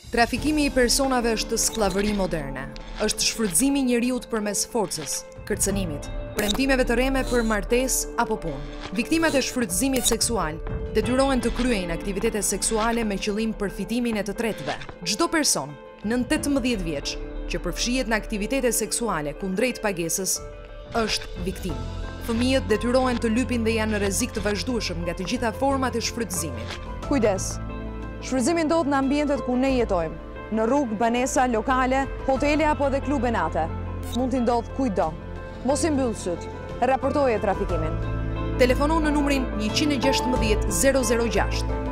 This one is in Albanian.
Trafikimi i personave është skllavëri moderne. Është shfrytëzimi i njeriut përmes forcës, kërcënimit, premtimeve të rreme për martesë apo punë. Viktimat e shfrytëzimit seksual detyrohen të kryejnë aktivitete seksuale me qëllim përfitimin e të tretëve. Çdo person nën 18 vjeç që përfshihet në aktivitete seksuale kundrejt pagesës është viktimë. Fëmijët detyrohen të lypin dhe janë në rrezik të vazhdueshëm nga të gjitha format e shfrytëzimit. Kujdes! Shfrytëzimi ndodh në ambientet ku ne jetojmë, në rrugë, banesa, lokale, hotele apo edhe klube nate. Mund t'i ndodh kujdo. Mos i mbyll syt. Raportoje trafikimin. Telefonon në numrin 116 006.